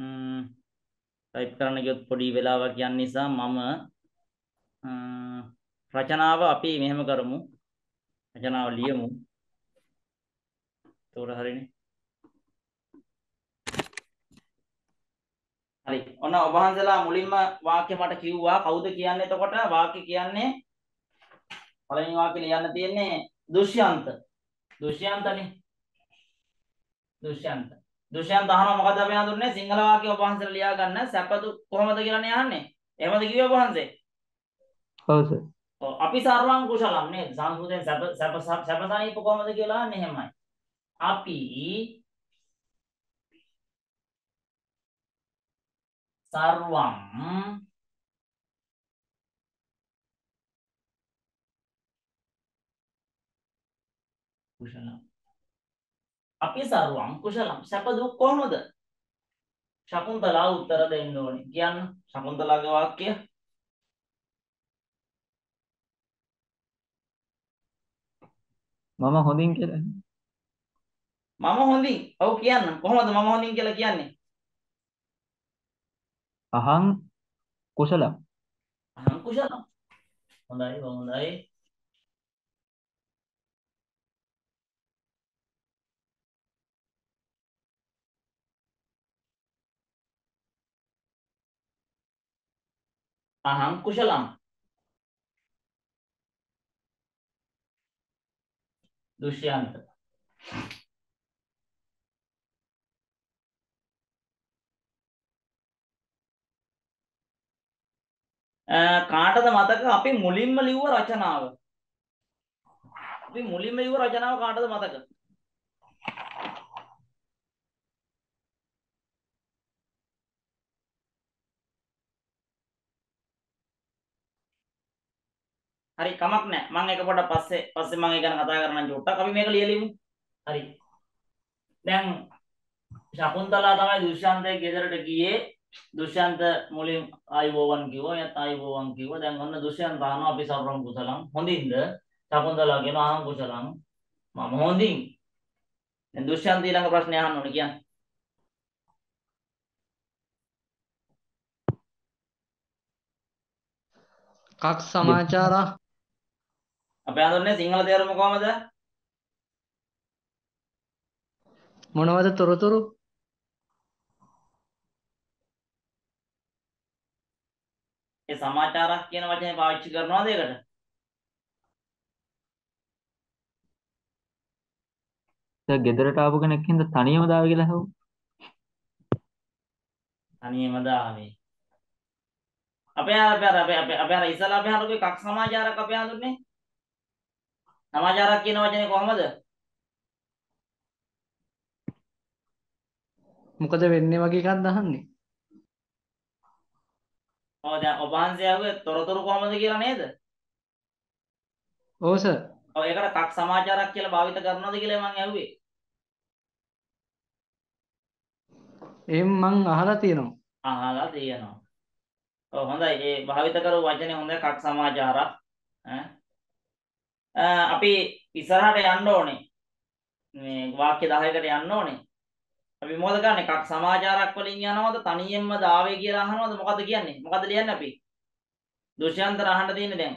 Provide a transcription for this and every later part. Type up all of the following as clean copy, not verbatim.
Type කරන්න ගියොත් පොඩි වෙලාවක් යන නිසා මම රචනාව අපි මෙහෙම කරමු. රචනාව ලියමු. ඒතකොට හරිනේ. හරි. ඔන්න ඔබ වහන්සේලා මුලින්ම වාක්‍ය මට කිව්වා. කවුද කියන්නේ? එතකොට වාක්‍ය කියන්නේ පළවෙනි වාක්‍ය ලියන්න තියෙන්නේ දුෂ්‍යන්ත. දුෂ්‍යන්තනේ. දුෂ්‍යන්ත. දුෂ්‍යන්ත අහනවා මොකද අපි හඳුන්නේ? සිංහල වාක්‍ය ඔබ වහන්සේලා ලියා ගන්න. සැපදු කොහොමද කියලානේ අහන්නේ. එහෙමද කිව්වේ ඔබ වහන්සේ? ඔව් සර්. ඔව් අපි සර්වං කුසලම් නේද? සංස්කෘතයෙන් සැපසනීප කොහොමද කියලා අහන්නේ එහෙමයි. අපි සර්වං කුසලම්. අපි සර්වං කුසලම්. සැප දුක් කොහොමද? ශකුන්තලා උත්තර දෙන්න ඕනේ. කියන්න ශකුන්තලාගේ වාක්‍ය. මම හොඳින් කියලා. මම හොඳින්. ඔව් කියන්න. කොහොමද මම හොඳින් කියලා කියන්නේ? අහං කුසලම්. අහං කුසලම්. හොඳයි හොඳයි. අහං කුසලම්. දුෂ්‍යන්ත. කාටද මතක අපි මුලින්ම ලිව්ව රචනාව? අපි මුලින්ම ලිව්ව රචනාව කාටද මතක? හරි කමක් නැහැ. මම ඒක පොඩ්ඩක් පස්සේ මම ඒක ගැන කතා කරන්නම් චුට්ටක්. අපි මේක ලියලිමු. හරි. දැන් ශකුන්තලා තමයි දුෂ්‍යන්තයේ ගෙදරට ගියේ. දුෂ්‍යන්ත මුලින් ආයුබෝවන් කිව්වා. එයාත් ආයුබෝවන් කිව්වා. දැන් ඔන්න දුෂ්‍යන්ත අහනවා අපි සර්වම් කුසලම්. හොඳින්ද? ශකුන්තලා කියනවා අහං කුසලම්. මම හොඳින්. දැන් දුෂ්‍යන්ත ඊළඟ ප්‍රශ්නේ අහන්න ඕනේ කියන්න. කක් සමාචාර අපි හඳුන්නේ සිංහල තේරුම කොහමද? මොනවද තොරතුරු? ඒ සමාචාරක් කියන වචනේ පාවිච්චි කරනවද ඒකට? සර් ගෙදරට ආපු කෙනෙක් හින්දා තනියම දාව කියලා හවු. තනියම දාවේ. අපේ අර ඉස්සලා අපි හරුගේ කක් සමාචාරක් අපි හඳුන්නේ. සමාචාරක් කියන වචනේ කොහමද? මොකද වෙන්නේ වගේ එකක්ද අහන්නේ? ඔව් දැන් ඔබ වහන්සේ ආවේ තොරතුරු කොහමද කියලා නේද? ඔව් සර්. ඔව් ඒකට කක් සමාචාරක් කියලා භාවිත කරනවද කියලා මම ඇහුවේ. එහෙම මං අහලා තියෙනවා. අහලා තියෙනවා. ඔව් හොඳයි. ඒ භාවිත කරපු වචනේ හොඳයි කක් සමාචාරක්. අපි ඉස්සරහට යන්න ඕනේ. මේ වාක්‍ය 10කට යන්න ඕනේ. අපි මොකද කරන්නේ? කක් සමාචාරක් වලින් යනවද තනියෙන්ම දාවේ කියලා අහනවද මොකද කියන්නේ? මොකද ලියන්නේ අපි? දුෂ්‍යන්තර අහන්න තියෙන්නේ දැන්.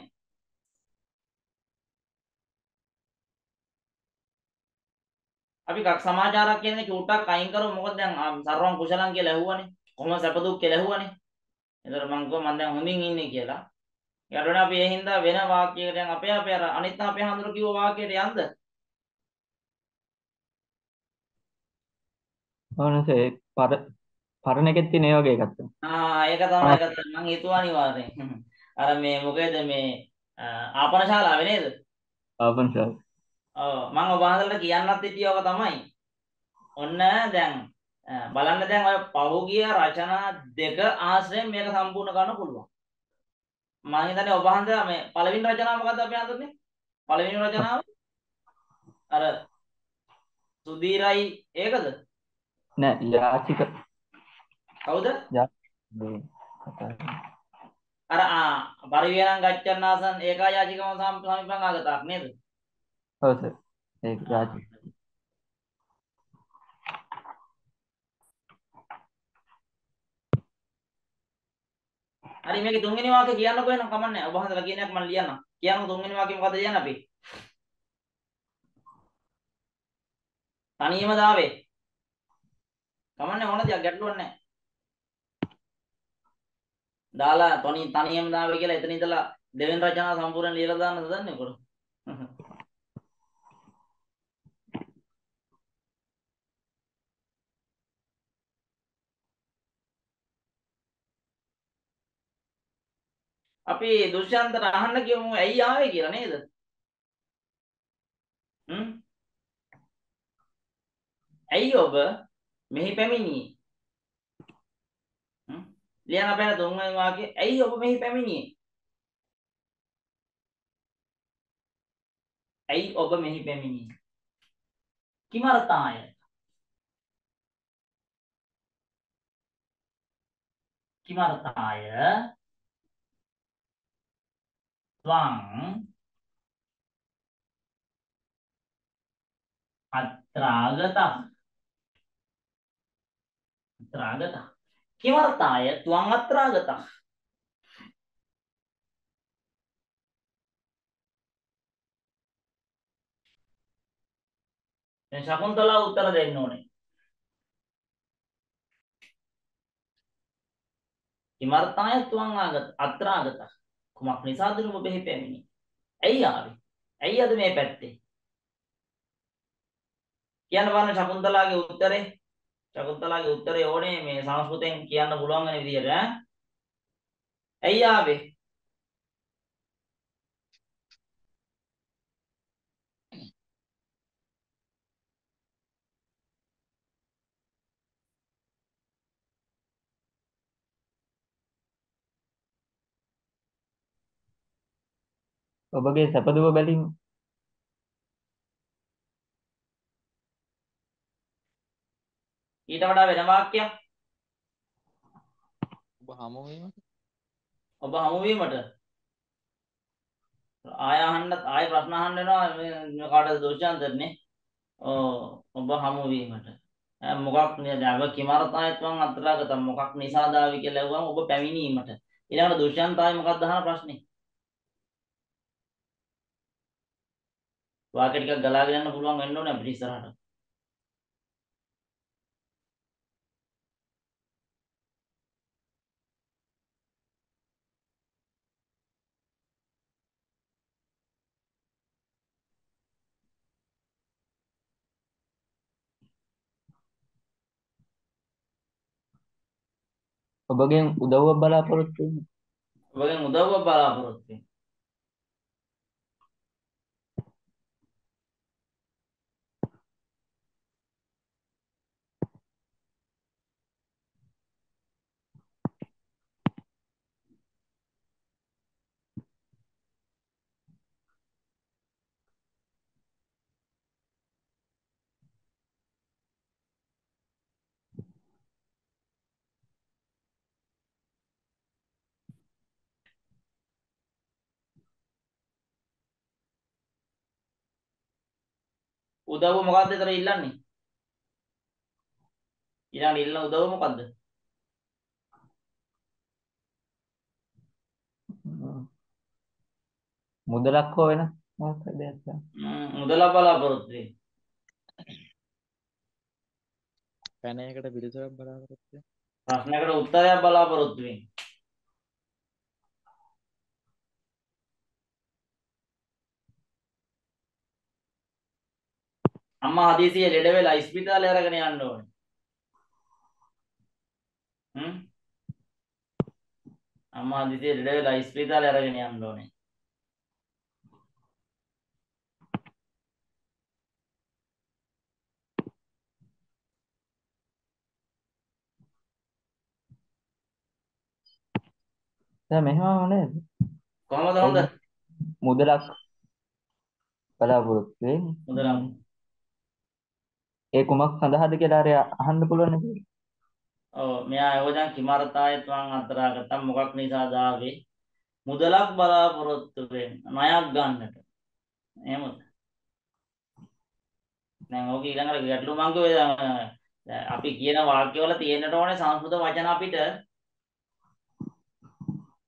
අපි කක් සමාචාරක් කියන එක චූට්ටක් අයින් කරමු. මොකද දැන් සර්වං කුසලං කියලා ඇහුවනේ. කොහොම සැප දුක් කියලා ඇහුවනේ. ඒතර මං කිව්වා මං දැන් හොඳින් ඉන්නේ කියලා. ඊට වඩා අපි ඒ හින්දා වෙන වාක්‍යයකට දැන් අපේ අර අනිත් අපේ හඳුර කිව්ව වාක්‍යයට යන්ද? ඕනස ඒ පරණ එකෙත් තියෙන ඒ වගේ එකක් තමයි. ඒක තමයි මං හිතුවා අනිවාර්යෙන්. අර මේ මොකේද මේ ආපන ශාලාවේ නේද? ආපන් සර්. ඔව් මම ඔබ වහන්සේලාට කියන්නත් හිටියව තමයි. ඔන්න දැන් බලන්න දැන් ඔය පහුගිය රචනා දෙක ආශ්‍රයෙන් මේක සම්පූර්ණ කරන්න පුළුවන්. මම හිතන්නේ ඔබ වහන්සේලා මේ පළවෙනි රචනාව මොකද්ද අපි හඳුන්නේ? පළවෙනි රචනාව අර සුදීරයි ඒකද? නෑ යාචික. කවුද? අර පරිවේණං ගච්ඡන්නාසන් ඒකායාචිකම සමීපං ආගතක් නේද? ඔව් සර්. ඒක යාචික. හරි මේකේ තුන්වෙනි වාක්‍යය කියන්නකෝ එහෙනම් කමන්නේ. ඔබ හන්දලා කියන එක මම ලියන්නම්. කියන්නකෝ තුන්වෙනි වාක්‍යය මොකද්ද කියන්නේ අපි? තනියම දාවේ. කමන්නේ ඕන දෙයක් ගැටලුවක් නැහැ. දාලා තනියම දාවේ කියලා එතන ඉඳලා දෙවෙනි රචනාව සම්පූර්ණ ලියලා දාන්නද දන්නේ කොහොමද? අපි දුෂ්යන්තට අහන්න කියමු ඇයි ආවේ කියලා නේද? හ්ම්? ඇයි ඔබ මෙහි පැමිණියේ? හ්ම්? ලියන්න බෑ තුන්වෙනි වාක්‍යය. ඇයි ඔබ මෙහි පැමිණියේ? ඇයි ඔබ මෙහි පැමිණියේ? කිමර්ථාය? කිමර්ථාය? ත්වං අත්‍රාගතः. අත්‍රාගතः. කිමර්ථාය ත්වං අත්‍රාගතः? දැන් ශකුන්තලා උත්තර දෙන්න ඕනේ. කිමර්ථාය ත්වං අත්‍රාගතः. කුමක් නිසාද ඔබ මෙහි පැමිණියේ? ඇයි ආවේ? ඇයි අද මේ පැත්තේ? කියන්න බලන්න ශකුන්තලාගේ උත්තරේ. ශකුන්තලාගේ උත්තරේ ඕනේ මේ සංස්කෘතෙන් කියන්න පුළුවන් වෙන විදියට ඈ. ඇයි ආවේ? ඔබගේ සැපදුව බැලීම. ඊට වඩා වෙන වාක්‍යයක් ඔබ හමු වීමට ඔබ හමු වීමට ආය අහන්න ආය ප්‍රශ්න අහන්න වෙනවා මේ කාටද දුෂ්යන්තනේ. ඔබ හමු වීමට මොකක් නේද අව කිමර්ථායත්වං අත්‍රාගත මොකක් නිසාද ආවි කියලා ඇහුවම ඔබ පැමිණීමට. ඊළඟට දුෂ්යන්තය මොකක්ද අහන ප්‍රශ්නේ? වාක්‍ය ටිකක් ගලාගෙන යන්න පුළුවන් වෙන්න ඕනේ අපිට ඉස්සරහට. ඔබගෙන් උදව්වක් බලාපොරොත්තු වෙමි. ඔබගෙන් උදව්වක් බලාපොරොත්තු වෙමි. උදව්ව මොකද්ද ඒතර ඉල්ලන්නේ? ඊළඟ ඉල්ලන උදව්ව මොකද්ද? මුදලක් හෝ වෙන මොකක් දෙයක්. මුදලක් බලාපොරොත්තු වෙමි. පැනයකට පිළිතුරක් බලාපොරොත්තු වෙමි. ප්‍රශ්නයකට උත්තරයක් බලාපොරොත්තු වෙමි. අම්මා හදිසියෙ ලෙඩ වෙලා ඉස්පිතාලේ අරගෙන යන්න ඕනේ. අම්මා හදිසියෙ ලෙඩ වෙලා ඉස්පිතාලේ අරගෙන යන්න ඕනේ. දැන් මෙහෙම නේද? කොහමද හොඳ? මුදලක් බලාපොරොත්තු වෙමි. මුදලක්. ඒ කුමක් සඳහාද කියලා අර අහන්න පුළුවන් නේද? ඔව් මෙයා යෝජන කිමර්ථායත්වං අත්‍රාගතම් මොකක් නිසාද ආවේ? මුදලක් බලාපොරොත්තු වෙන්න ණයක් ගන්නට. එහෙමද? දැන් ඕක ඊළඟට ගැටලු මං කිව්වේ අපි කියන වාක්‍යවල තියෙන්නට ඕනේ සංස්කෘත වචන අපිට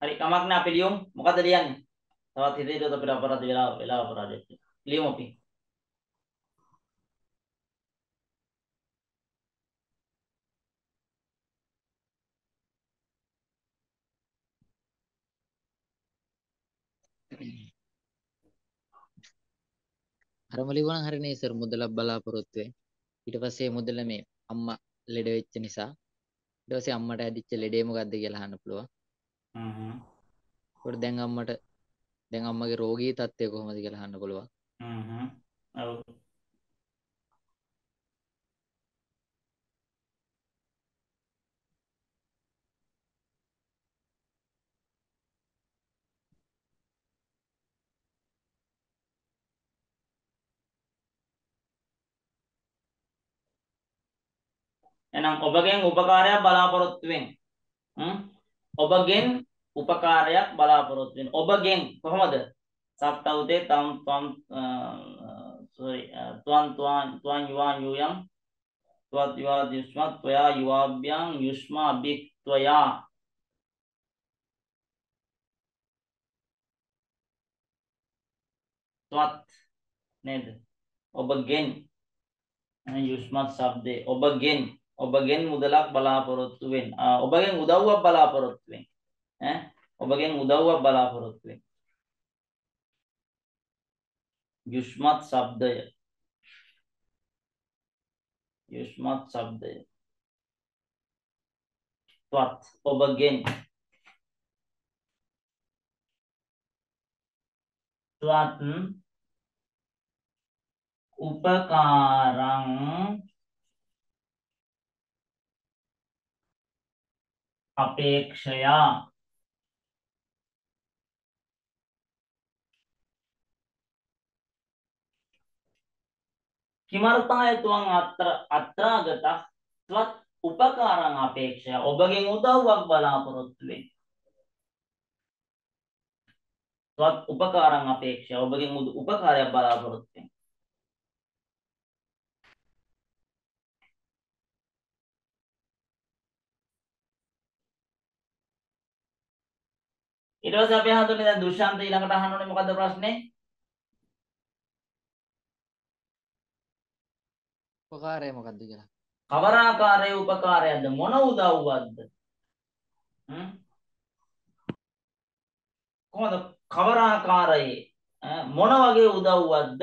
හරි කමක් නෑ අපි ලියමු. මොකද ලියන්නේ? තවත් හිතේට අපිට අපරාධ වෙලා අපරාධයක්. ලියමු අපි. අරම ලිව්වනම් හරිනේ සර් මුදලක් බලාපොරොත්තු වෙයි. ඊට පස්සේ මුදල මේ අම්මා ලෙඩ වෙච්ච නිසා ඊට පස්සේ අම්මට ඇදිච්ච ලෙඩේ මොකද්ද කියලා අහන්න පුළුවන්. ඒකට දැන් අම්මගේ රෝගී තත්ත්වය කොහොමද කියලා අහන්න පුළුවන්. ඔව්. එහෙනම් ඔබගෙන් උපකාරයක් බලාපොරොත්තු වෙන. ඔබගෙන් උපකාරයක් බලාපොරොත්තු වෙන. ඔබගෙන් කොහොමද? සප්තවුතේ තම් තුවන් යුවාන් යුයම් තුවත් යුවා දිස්මත් ත්වයා යුවාභ්‍යං යුෂ්මා අභික්ත්වයා තුවත් නේද? ඔබගෙන් යුෂ්මත් શબ્දේ ඔබගෙන් මුදලක් බලාපොරොත්තු වෙන්න. ඔබගෙන් උදව්වක් බලාපොරොත්තු වෙන්න. ඔබගෙන් උදව්වක් බලාපොරොත්තු වෙන්න. යුෂ්මත් શબ્දය. යුෂ්මත් શબ્දය. තුවත් ඔබගෙන් තුවත් උපකාරං අපේක්ෂයා කිමර්ථාය තුවං අත්‍රාගතः ත්වත් උපකාරං අපේක්ෂයා ඔබගෙන් උදව්වක් බලාපොරොත්තු වෙන්න. ත්වත් උපකාරං අපේක්ෂයා ඔබගෙන් උපකාරයක් බලාපොරොත්තු වෙන්න. ඊට පස්සේ අපි අහන්නේ දැන් දුෂ්යන්ත ඊළඟට අහන්න ඕනේ මොකද්ද ප්‍රශ්නේ? උපකාරය මොකද්ද කියලා. කවර ආකාරයේ උපකාරයක්ද මොන උදව්වක්ද? කොහොමද කවර ආකාරයේ මොන වගේ උදව්වක්ද?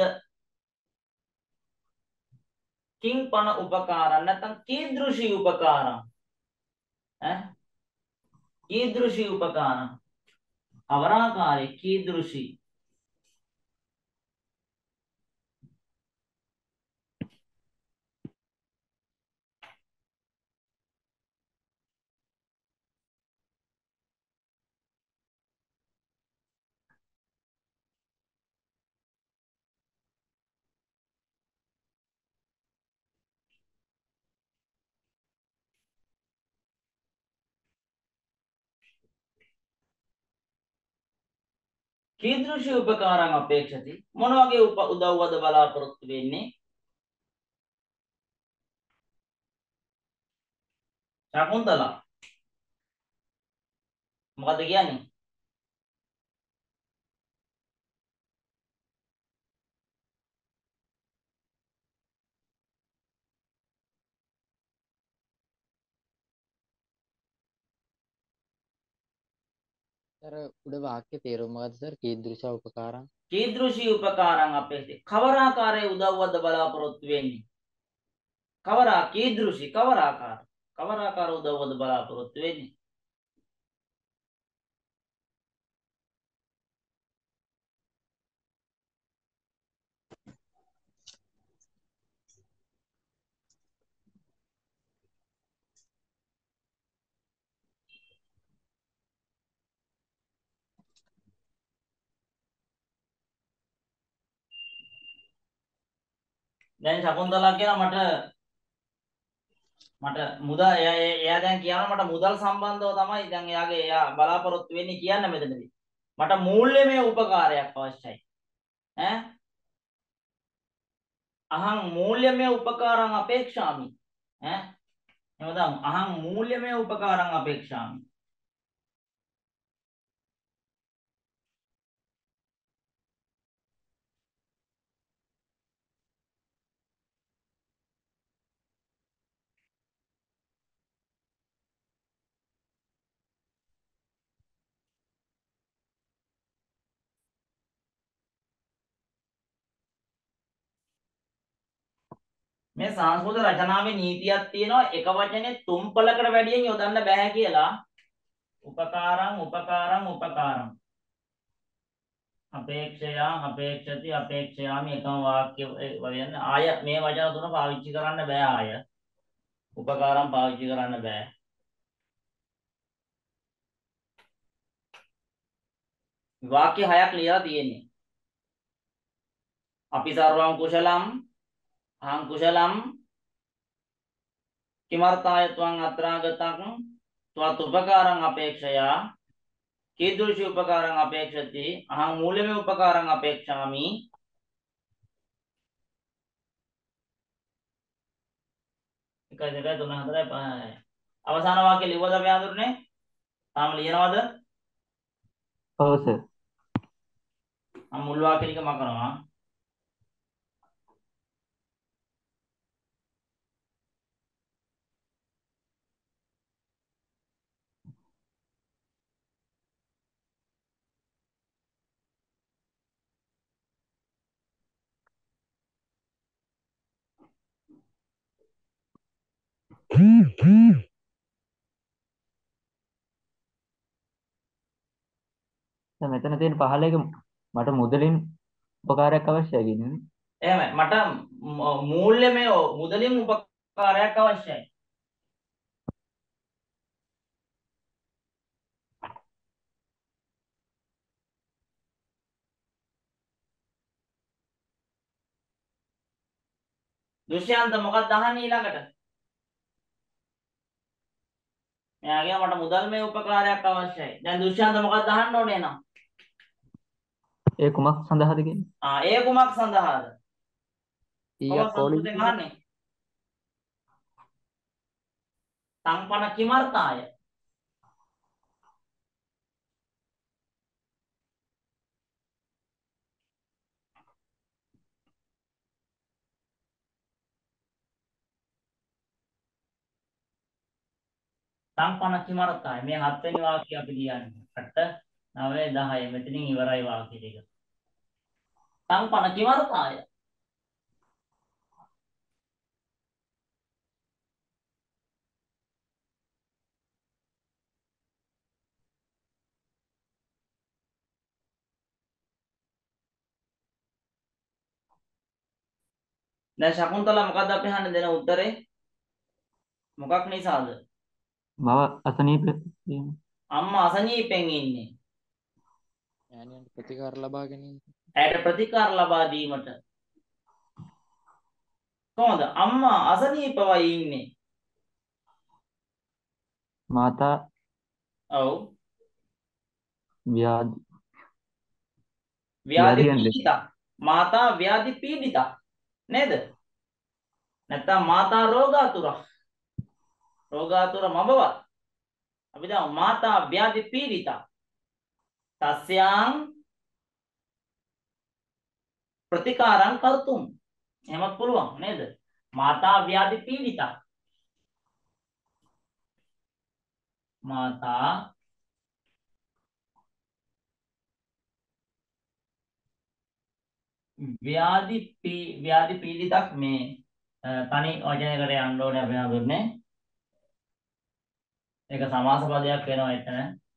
කිංපන උපකාරම් නැත්නම් කීදෘෂී උපකාරම්? කීදෘෂී උපකාරම්? කවර ආකාරයේ කීදෘෂී? කීදෘෂී උපකාරං අපේක්ෂති මොන වගේ උදව්වද බලාපොරොත්තු වෙන්නේ? ශකුන්තලා මොකද කියන්නේ? සර් උඩ වාක්‍ය තේරුම මොකද්ද සර්? කීදෘෂ උපකාරං. කීදෘෂී උපකාරං අපේක්ෂති කවර ආකාරයේ උදව්වද බලාපොරොත්තු වෙන්නේ? කීදෘෂී කවර ආකාර උදව්වද බලාපොරොත්තු වෙන්නේ? දැන් ශකුන්තලා කියන මට මුදල් එයා දැන් කියනවා මට මුදල් සම්බන්ධව තමයි දැන් එයා බලාපොරොත්තු වෙන්නේ කියන්න මෙතනදී. මට මූල්‍යමය උපකාරයක් අවශ්‍යයි. අහං මූල්‍යමය උපකාරං අපේක්ෂාමි. එහෙනම් අහං මූල්‍යමය උපකාරං අපේක්ෂාමි. මේ සංස්කෘත රචනාවේ නීතියක් තියෙනවා එක වචනේ තුන් පළකට වැඩියෙන් යොදන්න බෑ කියලා. උපකාරං උපකාරං උපකාරං. අපේක්ෂයා අපේක්ෂති අපේක්ෂයාමි එකම වාක්‍ය වලින් ආය මේ වචන තුන පාවිච්චි කරන්න බෑ ආය. උපකාරම් පාවිච්චි කරන්න බෑ. වාක්‍ය හයක් ලියලා තියෙන්නේ. අපි සර්වං කුශලම් අහං කුශලම් කිමර්ථාය ත්වං අත්‍රාගතං ත්වත් උපකාරං අපේක්ෂයා කීදෘශි උපකාරං අපේක්ෂති අහං මූලමේ උපකාරං අපේක්ෂාමි. 1 2 3 4 5 අවසාන වාක්‍ය ලිව්වද අපි ආඳුරනේ? තාම ලියනවද? ඔව් සර්. මම මුල් වාක්‍ය ටික මකනවා. දැන් මෙතන තියෙන 15 එක මට මුදලින් උපකාරයක් අවශ්‍යයි කියන්නේ. එහෙමයි. මට මූල්‍යමය මුදලින් උපකාරයක් අවශ්‍යයි. දුෂ්‍යන්ත මොකක්ද අහන්නේ ඊළඟට? මෙයාගේ මට මුදල්මය උපකාරයක් අවශ්‍යයි. දැන් දුෂ්‍යන්ත මොකක්ද අහන්න ඕනේ නම්? ඒ කුමක් සඳහාද කියන්නේ? ඒ කුමක් සඳහාද? ඊයක් සංස්කෘතෙන් අහන්නේ. සංපන කිමර්ථාය. සංපන කිමර්ථාය. මේ 7 වෙනි වාක්‍යය අපි ලියන්නේ. 8 9 10 මෙතනින් ඉවරයි වාක්‍ය ටික. සංපන කිමර්ථාය. දැන් ශකුන්තලා මොකද්ද අපි අහන්න දෙන උත්තරේ? මොකක් නිසාද? මව අසනීප වීම. අම්මා අසනීපෙන් ඉන්නේ. ඥානයන්ට ප්‍රතිකාර ලබා ගැනීම. ඇයට ප්‍රතිකාර ලබා දීමට. කොහොමද? අම්මා අසනීපවයි ඉන්නේ. මාතා ඔව්. ව්‍යාධි ව්‍යාධි ව්‍යාධියෙන් ලෙස. පීඩිතා. මාතා ව්‍යාධි පීඩිතා. නේද? නැත්තම් මාතා රෝගාතුර. රෝගාතුර මබවත්. අපි දැන් මාතා ව්‍යාධි පීඩිතා. තස්යාං ප්‍රතිකාරං කර්තුම්. එහෙමත් පුළුවන් නේද? මාතා ව්‍යාධි පීඩිතා. මාතා ව්‍යාධි පීඩිතක් මේ තනි වචනයකට යන්න ඕනේ අපි හඳුන්නේ. ඒක සමාස පදයක් වෙනවා එතන.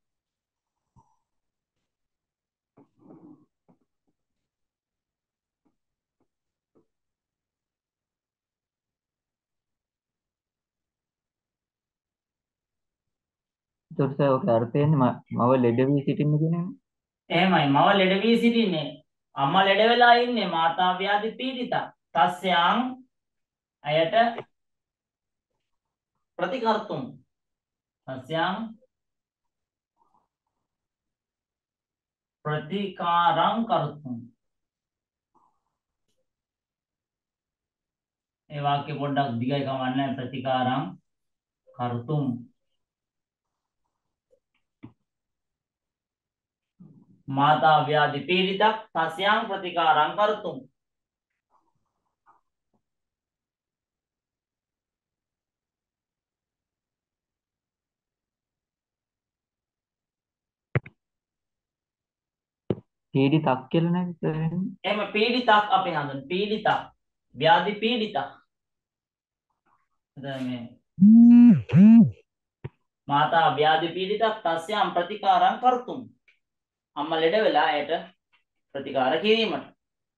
ඒකට සර් ඔක අර්ථයන්නේ මව ලෙඩ වී සිටින්න කියන එක. එහෙමයි මව ලෙඩ වී සිටින්නේ. අම්මා ලෙඩ වෙලා ඉන්නේ මාතා ව්‍යාධි පීඩිතා. තස්යාං අයට ප්‍රතිකර්තුම්. තස්යාං ප්‍රතිකාරං කර්තුම්. ඒ වාක්‍ය පොඩ්ඩක් දිගයි කමන්නේ ප්‍රතිකාරං කර්තුම්. මාතා ව්‍යාධි පීඩිතක් තස්යාං ප්‍රතිකාරං කර්තුම්. පීඩිතක් කියලා නේද සර්? එහෙම පීඩිතක් අපි හඳුන් පීඩිතක් ව්‍යාධි පීඩිතක් දැන් මේ මාතා ව්‍යාධි පීඩිතක් තස්යම් ප්‍රතිකාරං කර්තුම්. අම්මා ලෙඩ වෙලා ඇයට ප්‍රතිකාර කිරීමට.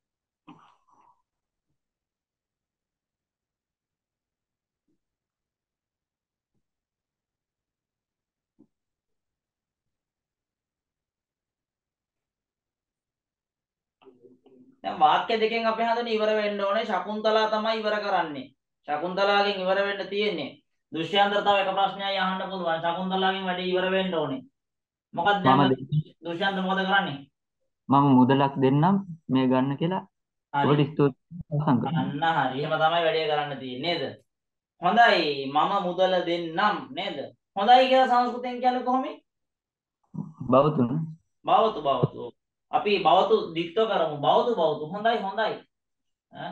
දැන් වාක්‍ය දෙකෙන් අපි හඳුනන ඉවර වෙන්න ඕනේ. ශකුන්තලා තමයි ඉවර කරන්නේ. ශකුන්තලාගෙන් ඉවර වෙන්න තියෙන්නේ. දුෂ්‍යන්තර තව එක ප්‍රශ්නයයි අහන්න පුළුවන්. ශකුන්තලාගෙන් වැඩි ඉවර වෙන්න ඕනේ. මොකක්ද දැන් දුෂ්‍යන්තර මොකද කරන්නේ? මම මුදලක් දෙන්නම් මේ ගන්න කියලා. හරි. ඔබට ස්තුතියි සංකල්ප. අන්න හරි. එහෙම තමයි වැඩේ කරන්න තියෙන්නේ නේද? හොඳයි. මම මුදල දෙන්නම් නේද? හොඳයි කියලා සංස්කෘතෙන් කියන්නේ කොහොමද? බවතුන්. බවතු. අපි බවතු දික්ත කරමු. බවතු. හොඳයි. ඈ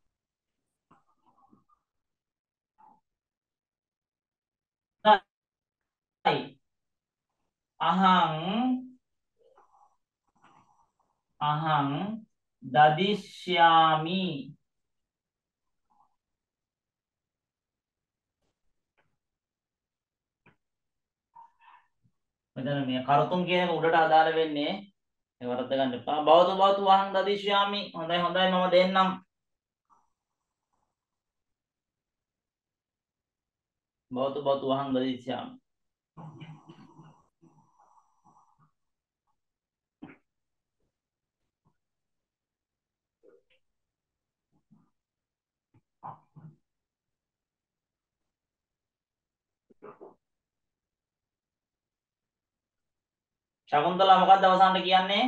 හොඳයි. අහං දදිශ්‍යාමි. මෙතන මේ කරතුම් කියන එක උඩට අදාළ වෙන්නේ. ඒ වරද්ද ගන්න එපා. බවතු අහං දදිශ්‍යාමි. හොඳයි මම දෙන්නම්. බවතු අහං දදිශ්‍යාමි. ශකුන්තලා මොකක්ද අවසානට කියන්නේ?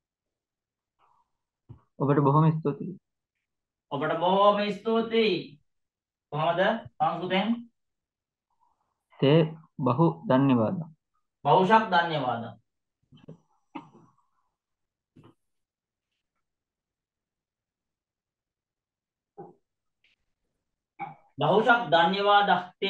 ඔබට බොහොම ස්තුතියි. ඔබට බොහොම ස්තුතියි. කොහමද සංස්කෘතෙන්? ते बहु धन्यवाद. බහුශක් ධන්‍යවාද. බහුශක් ධන්‍යවාද ते.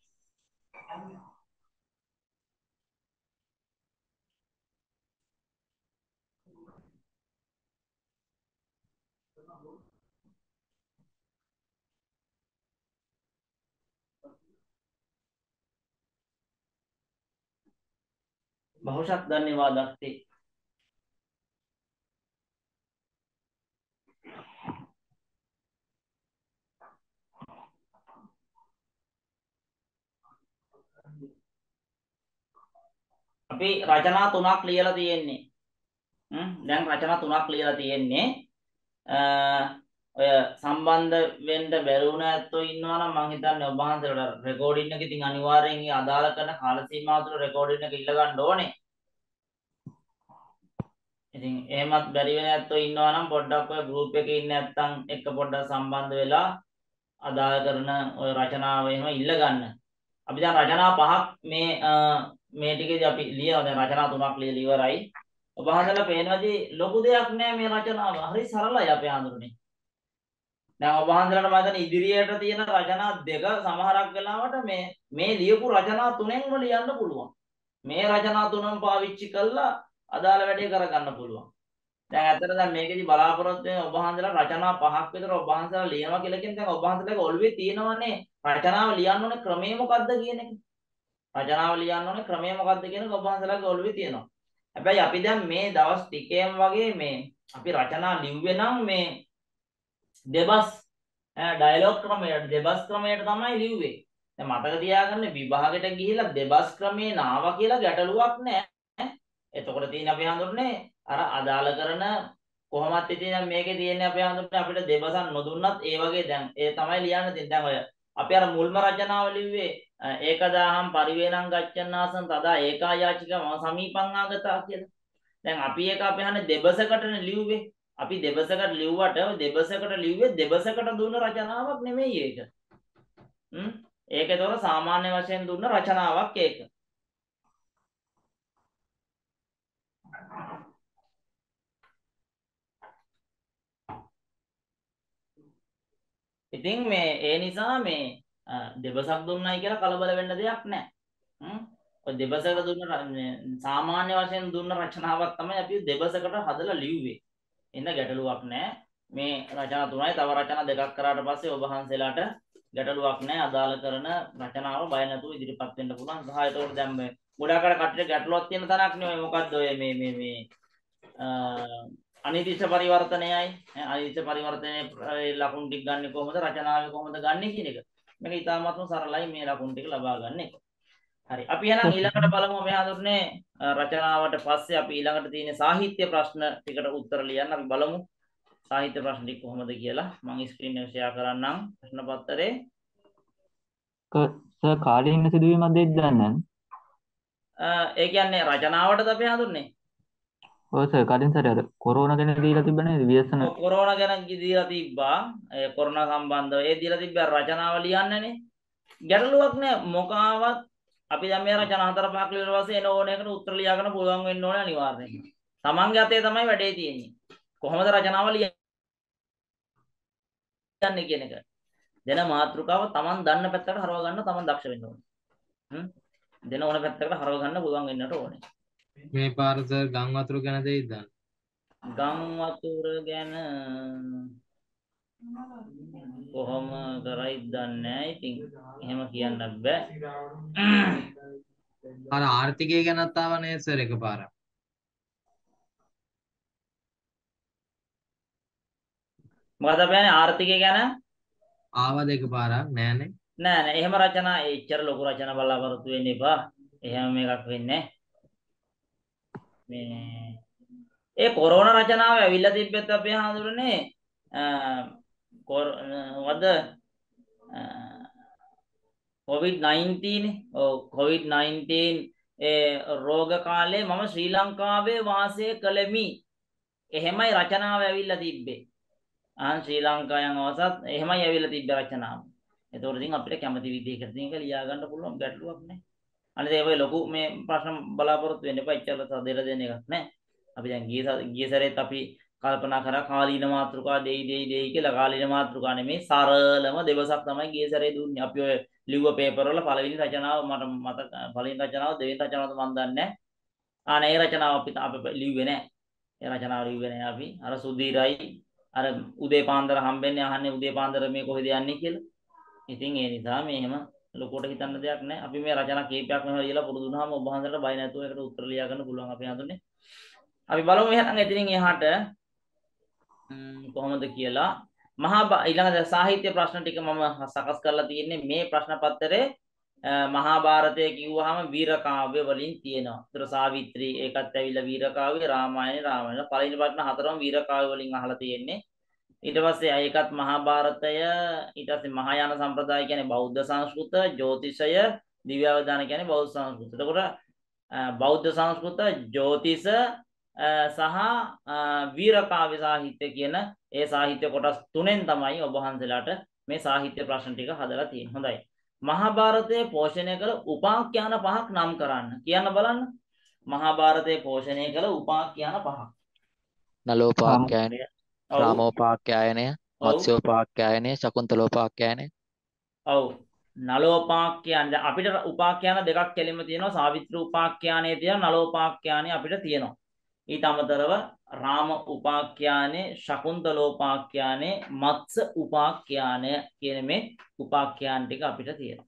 බහුශක් ධන්‍යවාද ते. අපි රචනා තුනක් ලියලා තියෙන්නේ. දැන් රචනා තුනක් ලියලා තියෙන්නේ. ඔය සම්බන්ධ වෙන්න බැරි වුණ ඇත්තෝ ඉන්නවා නම් මං හිතන්නේ ඔබ වහන්සේට රෙකෝඩින් එක ඉතින් අනිවාර්යෙන් ඒ අදාළ කරන කාල සීමාව තුළ රෙකෝඩින් එක ඉල්ල ගන්න ඕනේ. ඉතින් එහෙමත් බැරි වෙන ඇත්තෝ ඉන්නවා නම් පොඩ්ඩක් ඔය ගෲප් එකේ ඉන්න නැත්තම් එක්ක පොඩ්ඩක් සම්බන්ධ වෙලා අදාළ කරන ඔය රචනාව එහෙම ඉල්ල ගන්න. අපි දැන් රචනා පහක් මේ ටිකේදී අපි ලියනවා. දැන් රචනා තුනක් ලියලා ඉවරයි. ඔබ වහන්සේලා පේනවාදී ලොකු දෙයක් නෑ මේ රචනාව. හරි සරලයි අපේ හඳුරන්නේ. දැන් ඔබ වහන්සේලාට මම හිතන්නේ ඉදිරියට තියෙන රචනා දෙක සමහරක් වෙලාවට මේ ලියපු රචනා තුනෙන්ම ලියන්න පුළුවන්. මේ රචනා තුනම පාවිච්චි කරලා අදාළ වැඩේ කරගන්න පුළුවන්. දැන් ඇත්තට දැන් මේකෙදි බලාපොරොත්තු වෙන ඔබ වහන්සේලා රචනා පහක් විතර ඔබ වහන්සේලා ලියනවා කියලා කියන්නේ දැන් ඔබ වහන්සේලාගේ ඔළුවේ තියෙනවනේ රචනාව ලියන්න ඕනේ ක්‍රමය මොකක්ද කියන එක. රචනාව ලියන්න ඕනේ ක්‍රමය මොකක්ද කියන එක ඔබ වහන්සේලාගේ ඔළුවේ තියෙනවා. හැබැයි අපි දැන් මේ දවස් ටිකේම වගේ අපි රචනා ලිව්වේ නම් මේ දෙබස් ඩයලොග් ක්‍රමයට දෙබස් ක්‍රමයට තමයි ලිව්වේ. දැන් මතක තියාගන්න විභාගෙට ගිහිල්ලා දෙබස් ක්‍රමේ නාවා කියලා ගැටලුවක් නැහැ. එතකොට තියෙන අපි හඳුන්නේ අර අදාළ කරන කොහොමත් ඉතින් මේකේ තියෙන්නේ අපි හඳුන්නේ අපිට දෙබසක් නොදුන්නත් ඒ වගේ දැන් ඒ තමයි ලියන්න තියෙන්නේ. දැන් ඔය අපි අර මුල්ම රචනාව ලිව්වේ ඒකදාහම් පරිවේණං ගච්ඡන්නාසං තදා ඒකායාචික මම සමීපං ආගතා කියලා. දැන් අපි ඒක අපි හන්නේ දෙබසකටනේ ලිව්වේ. අපි දෙබසකට ලිව්වට දෙබසකට ලිව්වේ දෙබසකට දුන්න රචනාවක් නෙමෙයි ඒක. ඒක ඒතොර සාමාන්‍ය වශයෙන් දුන්න රචනාවක් ඒක. ඉතින් ඒ නිසා දෙබසක් දුන්නයි කියලා කලබල වෙන්න දෙයක් නැහැ. ඔය දෙබසකට දුන්න සාමාන්‍ය වශයෙන් දුන්න රචනාවක් තමයි අපි දෙබසකට හදලා ලිව්වේ. එන්න ගැටලුවක් නැහැ. මේ රචනා තුනයි තව රචනා දෙකක් කරාට පස්සේ ඔබ වහන්සේලාට ගැටලුවක් නැහැ. අදාළ කරන රචනාව බය නැතුව ඉදිරිපත් වෙන්න පුළුවන්. සහ ඒතකොට දැන් මේ ගොඩාක් අය කට්ටියට ගැටලුවක් තියෙන තැනක් නෙවෙයි. මොකද්ද ඔය මේ අනිදිශ පරිවර්තනයයි අනිදිශ පරිවර්තනයේ ලකුණු ටික ගන්න කොහොමද රචනාවේ කොහොමද ගන්න කියන එක. මේක ඉතාමත්ම සරලයි මේ ලකුණු ටික ලබා ගන්න එක. හරි. අපි එහෙනම් ඊළඟට බලමු අපි හඳුන්නේ රචනාවට පස්සේ අපි ඊළඟට තියෙන සාහිත්‍ය ප්‍රශ්න ටිකට උත්තර ලියන්න අපි බලමු. සාහිත්‍ය ප්‍රශ්න ටික කොහොමද කියලා මම ස්ක්‍රීන් එක ෂෙයා කරන්නම් ප්‍රශ්න පත්‍රේ. සර් කාලීන සිදුවීමක් දෙයක් දන්නේ ඒ කියන්නේ රචනාවටද අපි හඳුන්නේ. ඔව් සර් කලින් සර් අර කොරෝනා ගැන දීලා තිබ්බ නේද ව්‍යසන කොරෝනා ගැන දීලා තිබ්බා. ඒ කොරෝනා සම්බන්ධව ඒ දීලා තිබ්බ රචනාව ලියන්නනේ. ගැටලුවක් නෑ මොකාවත් අපි දැන් මේ රචනා 4-5ක් ලියලා පස්සේ එන ඕන එකට උත්තර ලියාගන්න පුළුවන් වෙන්න ඕනේ අනිවාර්යයෙන්. තමන්ගේ අතේ තමයි වැඩේ තියෙන්නේ. කොහොමද රචනාව ලියන්නේ කියන එක. දෙන මාතෘකාව තමන් දන්න පැත්තකට හරව ගන්න තමන් දක්ෂ වෙන්න ඕනේ. දෙන ඕන පැත්තකට හරව ගන්න පුළුවන් වෙන්නට ඕනේ. මේ පාර සර් ගම් වතුර ගැන දෙයිද දන්න. ගම් වතුර ගැන කොහොම කරයිද දන්නේ නැහැ. ඉතින් එහෙම කියන්න බෑ. අර ආර්ථිකය ගැනත් ආව නේද සර් එකපාරක්. මොකද බෑනේ ආර්ථිකය ගැන ආවද එකපාරක් නෑනේ. නෑ එහෙම රචනා එච්චර ලොකු රචනා බලාපොරොත්තු වෙන්න එපා. එහෙම මේකක් වෙන්නේ මේ ඒ කොරෝනා රචනාව ඇවිල්ලා තිබ්බෙත් අපි හඳුරන්නේ මොකද COVID-19 නේ. ඔව් COVID-19 ඒ රෝග කාලේ මම ශ්‍රී ලංකාවේ වාසය කළෙමි. එහෙමයි රචනාව ඇවිල්ලා තිබ්බේ. ශ්‍රී ලංකාවෙන් අවසත් එහෙමයි ඇවිල්ලා තිබ්බ රචනාව. ඒතකොට ඉතින් අපිට කැමති විදිහකට මේක ලියා ගන්න පුළුවන් ගැටලුවක් නැහැ. අනිත් ඒ වගේ ලොකු මේ ප්‍රශ්න බලාපොරොත්තු වෙන්න එපා. ඉච්චර සදෙල දෙන එකක් නැහැ. අපි දැන් ගිය සැරේත් අපි කල්පනා කරා කාලීන මාතෘකා දෙයි කියලා. කාලීන මාතෘකා නෙමේ සරලම දෙවසක් තමයි ගිය සැරේ දුන්නේ. අපි ඔය ලිව්ව පේපර් වල පළවෙනි රචනාව මට මතක පළවෙනි රචනාව දෙවෙනි රචනාවද මම දන්නේ නැහැ. ඒ රචනාව අපි ලිව්වේ නැහැ. ඒ රචනාව ලිව්වේ නැහැ අපි. අර සුදීරයි අර උදේ පාන්දර හම්බෙන්නේ අහන්නේ උදේ පාන්දර මේ කොහෙද යන්නේ කියලා. ඉතින් ඒ නිසා මේ එහෙම ලොකුට හිතන්න දෙයක් නැහැ. අපි මේ රචනා කීපයක් මෙහෙම ලියලා පුරුදු වුණාම ඔබ වහන්සේට බය නැතුව ඒකට උත්තර ලියා ගන්න පුළුවන් අපි හඳුන්නේ. අපි බලමු එහෙනම් එතනින් එහාට කොහොමද කියලා. ඊළඟ සාහිත්‍ය ප්‍රශ්න ටික මම සකස් කරලා තියෙන්නේ මේ ප්‍රශ්න පත්‍රයේ මහාභාරතය කිව්වහම වීර කාව්‍ය වලින් තියෙනවා. ඒතර සාවිත්‍රි ඒකත් ඇවිල්ලා වීර කාව්‍ය, රාමායනේ රාමායන. පළවෙනි ප්‍රශ්න හතරම වීර කාව්‍ය වලින් අහලා තියෙන්නේ. ඊට පස්සේ ඒකත් මහාභාරතය, ඊට පස්සේ මහායාන සම්ප්‍රදාය කියන්නේ බෞද්ධ සංස්කෘත, ජ්‍යොතිෂය, දිව්‍යාවදාන කියන්නේ බෞද්ධ සංස්කෘත. එතකොට බෞද්ධ සංස්කෘත, ජ්‍යොතිෂ සහ වීරකාව්‍ය සාහිත්‍ය කියන ඒ සාහිත්‍ය කොටස් තුනෙන් තමයි ඔබ වහන්සේලාට මේ සාහිත්‍ය ප්‍රශ්න ටික හදලා තියෙන්නේ. හොඳයි. මහාභාරතයේ පෝෂණය කළ උපාඛ්‍යාන පහක් නම් කරන්න. කියන්න බලන්න. මහාභාරතයේ පෝෂණය කළ උපාඛ්‍යාන පහක්. නලෝපාඛ්‍යානය, ඔව්. රාමෝපාඛ්‍යානය, ඔව්. මත්ස්‍යෝපාඛ්‍යානය, ශකුන්තලෝපාඛ්‍යානය. ඔව්. නලෝපාඛ්‍යාන අපිට උපාඛ්‍යාන දෙකක් කෙලින්ම තියෙනවා. සාවිත්‍රි උපාඛ්‍යානයේ තියෙනවා, නලෝපාඛ්‍යානය අපිට තියෙනවා. ඊට අමතරව රාම උපාඛ්‍යානේ, ශකුන්තලෝපාඛ්‍යානේ, මත්ස්‍ය උපාඛ්‍යානය කියන මේ උපාඛ්‍යාන ටික අපිට තියෙනවා.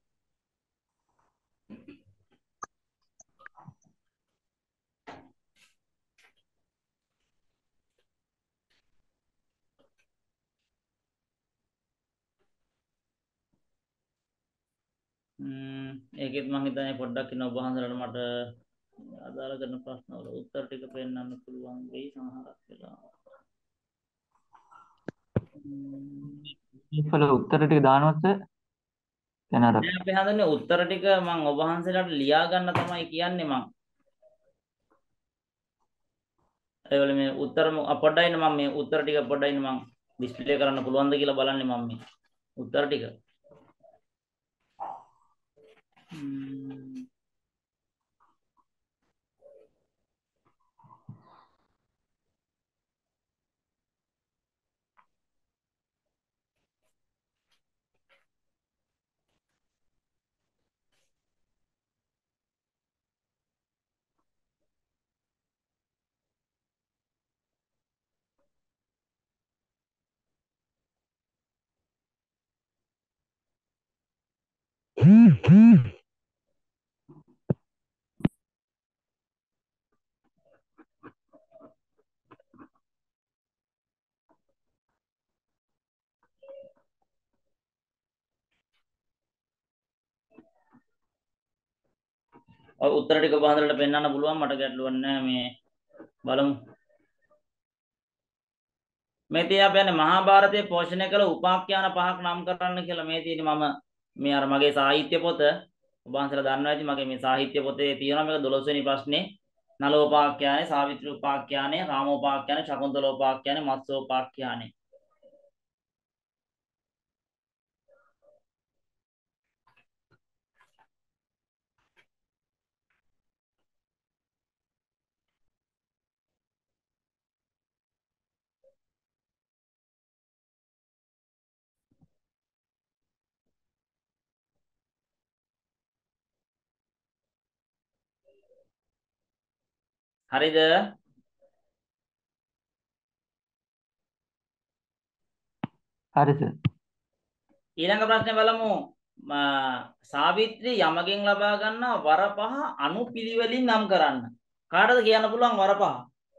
ඒකෙත් මම හිතන්නේ පොඩ්ඩක් ඉන්න ඔබ වහන්සේලාට මට අදාළ කරන ප්‍රශ්න වල උත්තර ටික පෙන්නන්න පුළුවන් වෙයි සමහරක් වෙලාවට. ඉතින් උත්තර ටික දානවත් දැන් අර දැන් අපි හදන්නේ උත්තර ටික මම ඔබ වහන්සේලාට ලියා ගන්න තමයි කියන්නේ මම. ඒවල මේ උත්තර පොඩ්ඩයි මම මේ උත්තර ටික පොඩ්ඩයි මම ඩිස්ප්ලේ කරන්න පුළුවන්ද කියලා බලන්නේ මම මේ උත්තර ටික. ඔය උත්තර ටික ඔබ හන්දලට පෙන්වන්න පුළුවන් මට ගැටලුවක් නැහැ මේ බලමු මේ තිය අපි යන්නේ මහා භාරතයේ පෝෂණය කළ උපාඛ්‍යාන පහක් නම් කරන්න කියලා මේ තියෙන්නේ මම මේ අර මගේ සාහිත්‍ය පොත ඔබ හන්දලා දන්නවා ඇති මගේ මේ සාහිත්‍ය පොතේ තියෙනවා මේක 12 වෙනි ප්‍රශ්නේ නලෝපාඛ්‍යානේ සාවිත්‍රි උපාඛ්‍යානේ රාමෝපාඛ්‍යානේ ශකුන්තලෝපාඛ්‍යානේ මත්ස්‍යෝපාඛ්‍යානේ හරිද හරි සර්. ඊළඟ ප්‍රශ්නේ බලමු සාවිත්‍රි යමගෙන් ලබා ගන්නා වර පහ අනුපිළිවෙලින් නම් කරන්න කාටද කියන්න පුළුවන් වර පහ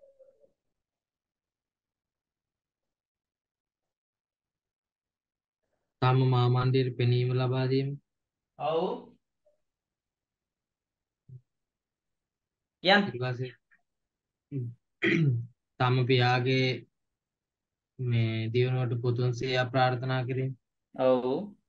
තම මාමණ්ඩියට පෙනීම ලබා දීම. ඔව් කියන්න ඊට පස්සේ තම පියාගේ මේ දියුණුවට පුතුන් සියා ප්‍රාර්ථනා කිරීම. ඔව්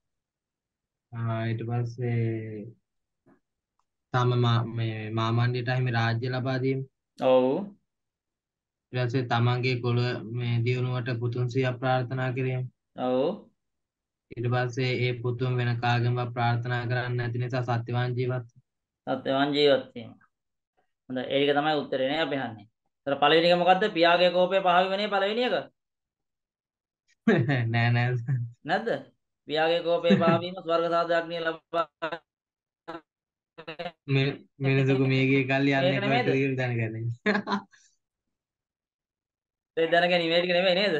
ඊට පස්සේ තම මේ මාමණ්ඩියට හිමි රාජ්‍ය ලබා දීම. ඔව් ඊට පස්සේ තමන්ගේ කුල මේ දියුණුවට පුතුන් සියා ප්‍රාර්ථනා කිරීම. ඔව් ඊට පස්සේ ඒ පුතුන් වෙන කාගෙන්වත් ප්‍රාර්ථනා කරන්නේ නැති නිසා සත්‍යවාන් ජීවත්. සත්‍යවාන් ජීවත් වීම හොඳයි ඒක තමයි උත්තරේ නේ අපි අහන්නේ ඒතර පළවෙනි එක මොකද්ද පියාගේ කෝපය පහ වෙන්නේ පළවෙනි එක නෑ නෑ නැද්ද පියාගේ කෝපය පහ වීම ස්වර්ග සාධාරණිය ලබා මිනිසුකු මේගේ කල්ලි යන්නේ මේක නෙමෙයිද? කොහෙද කියලා දැනගන්නේ. ඒ දැනගැනීම මේක නෙමෙයි නේද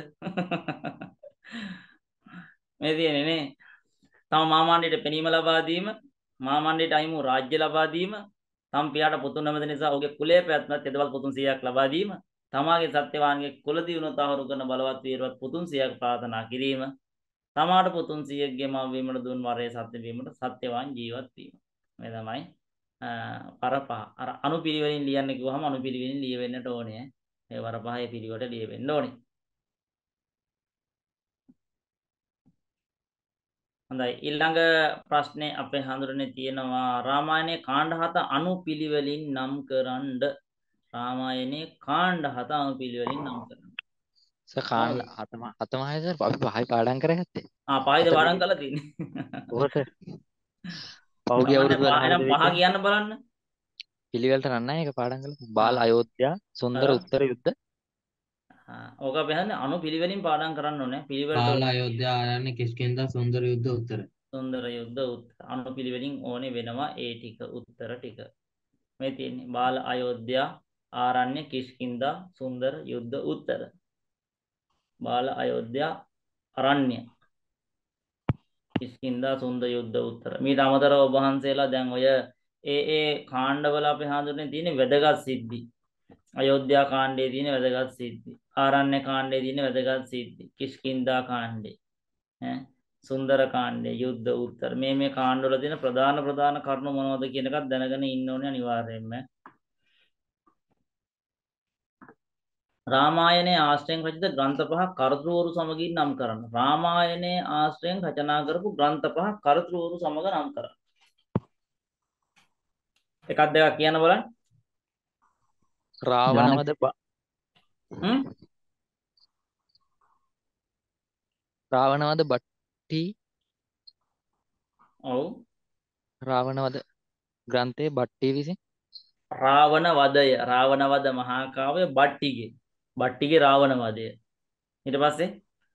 මේ තියෙන්නේ නේ තම මාමණ්ඩියට පෙනීම ලබා දීම මාමණ්ඩියට අයිමු රාජ්‍ය ලබා දීම තම පියාට පුතුන් නැමැති නිසා ඔහුගේ කුලයේ පැවැත්මත් එදවල් පුතුන් 100ක් ලබා දීම තමාගේ සත්‍යවාන්ගේ කුල දියුණුව තහවුරු කරන බලවත් වීරවත් පුතුන් 100ක් ප්‍රාර්ථනා කිරීම තමාට පුතුන් 100ක්ගේ මව වීමට දුන් වරේ සත්‍ය වීමට සත්‍යවාන් ජීවත් වීම මේ තමයි පරපහ අර අනුපිළිවෙලින් ලියන්න කිව්වහම අනුපිළිවෙලින් ලියවෙන්නට ඕනේ ඒ වරපහේ පිළිවෙලට ලියවෙන්න ඕනේ හොඳයි ඊළඟ ප්‍රශ්නේ අපේ හඳුරන්නේ තියෙනවා රාමායනයේ කාණ්ඩ 7 අනුපිළිවෙලින් නම් කරන්න රාමායනයේ කාණ්ඩ 7 අනුපිළිවෙලින් නම් කරන්න සර් කාණ්ඩ හතමයි සර් අපි පහයි පාඩම් කරගත්තේ. පහයිද පාඩම් කරලා තියෙන්නේ ඔව් සර්. පහුගිය අවුරුදු වල එහෙනම් පහ කියන්න බලන්න පිළිවෙලට නන්නයි ඒක පාඩම් කළා. බාල අයෝධ්‍යා සුන්දර උත්තර යුද්ධ. ඕක අපි හන්නේ අනුපිළිවෙලින් පාඩම් කරන්න ඕනේ පිළිවෙලට බාල අයෝධ්‍යා ආරණ්‍ය කිෂ්කින්ධා සුන්දර යුද්ධ උත්තර. සුන්දර යුද්ධ උත්තර අනුපිළිවෙලින් ඕනේ වෙනවා ඒ ටික උත්තර ටික මේ තියෙන්නේ බාල අයෝධ්‍යා ආරණ්‍ය කිෂ්කින්ධා සුන්දර යුද්ධ උත්තර බාල අයෝධ්‍යා අරණ්‍ය කිෂ්කින්ධා සුන්දර යුද්ධ උත්තර මීට අමතරව ඔබ වහන්සේලා දැන් ඔය ඒ කාණ්ඩවල අපි හඳුන්වන්නේ තියෙන වැදගත් සිද්ධි අයෝධ්‍යා කාණ්ඩයේ තියෙන වැදගත් සිද්ධි ආරණ්‍ය කාණ්ඩයේ තියෙන වැදගත් සිද්ධි කිෂ්කින්ධා කාණ්ඩේ සුන්දර කාණ්ඩේ යුද්ධ උත්තර මේ කාණ්ඩවල තියෙන ප්‍රධාන කරුණු මොනවද කියන එකත් දැනගෙන ඉන්න ඕනේ අනිවාර්යයෙන්ම රාමායනයේ ආශ්‍රයෙන් රචිත ග්‍රන්ථ පහ කර්තෘවරු සමගින් නම් කරන්න රාමායනයේ ආශ්‍රයෙන් රචනා කරපු ග්‍රන්ථ පහ කර්තෘවරු සමග නම් කරන්න එකක් දෙකක් කියන්න බලන්න රාවණවද රාවණවද බට්ටි ඔව් රාවණවද ග්‍රන්ථයේ බට්ටි විසින් රාවණ වද මහා කාව්‍ය බට්ටිගේ රාවණ වදය ඊට පස්සේ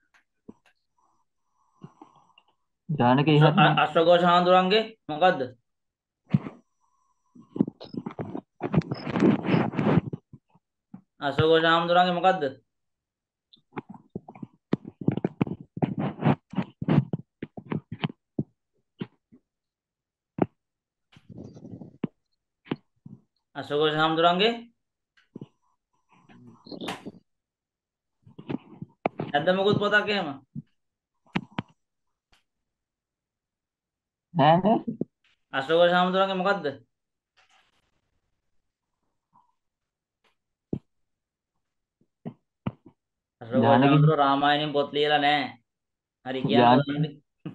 ජානක ඉහත් අශ්වඝෝෂ හාමුදුරන්ගේ මොකද්ද අශ්වඝෝෂ හාමුදුරන්ගේ මොකද්ද අශෝක හාමුදුරන්ගේ නැද්ද මොකුත් පොතක් එහෙම? නෑ නෑ. අශෝක හාමුදුරන්ගේ මොකද්ද? අශෝක ජානකි හාමුදුරුවෝ රාමායනෙන් පොත් ලියලා නැහැ. හරි කියන්න ජානකි බලන්න.